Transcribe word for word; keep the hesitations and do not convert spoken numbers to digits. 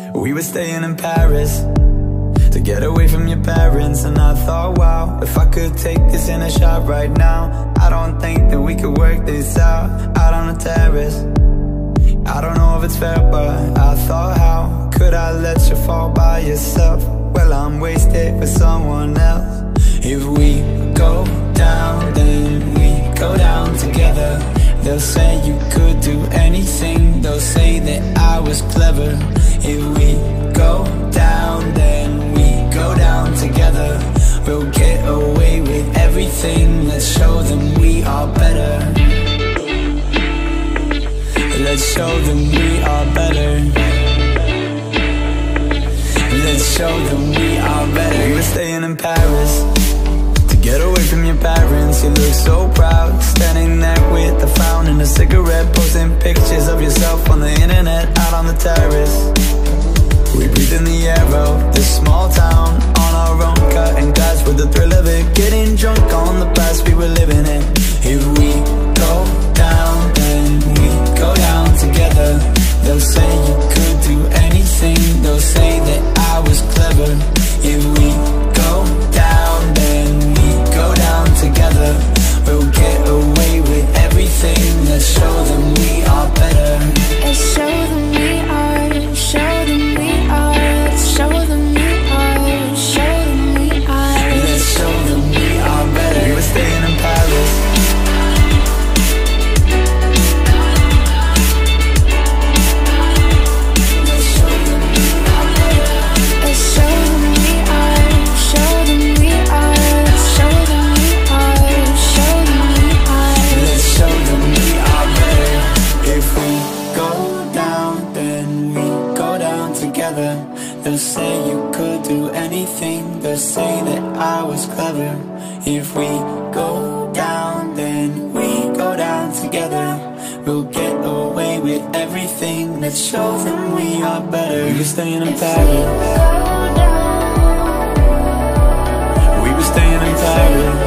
We were staying in Paris to get away from your parents, and I thought, wow, if I could take this in a shot right now, I don't think that we could work this out, out on the terrace. I don't know if it's fair, but I thought, how could I let you fall by yourself? Well, I'm wasted with someone else. If we go down, then we go down together. They'll say you could do anything, they'll say that I was clever. If we go down, then we go down together. We'll get away with everything, let's show them we are better. Let's show them we are better. Let's show them we are better. We were staying in Paris to get away from your parents. You look so proud, standing there with a frown and a cigarette, posting pictures of yourself on the internet, out on the terrace. We breathe in the air of this small town, on our own, cutting glass with the thrill of it, getting drunk on the past we were living in. If we go down, then we go down together. They'll say you could do anything, they'll say that I was clever. If we go down, then we go down together. We'll get away with everything, let's show them we are better. Let's show them we are, show them we are, let's show them we are, show them we are. Let's show them we are better. We were staying in Paris. They'll say you could do anything, they'll say that I was clever. If we go down, then we go down together. We'll get away with everything, let's show them we are better. We were staying in Paris. We were staying in Paris.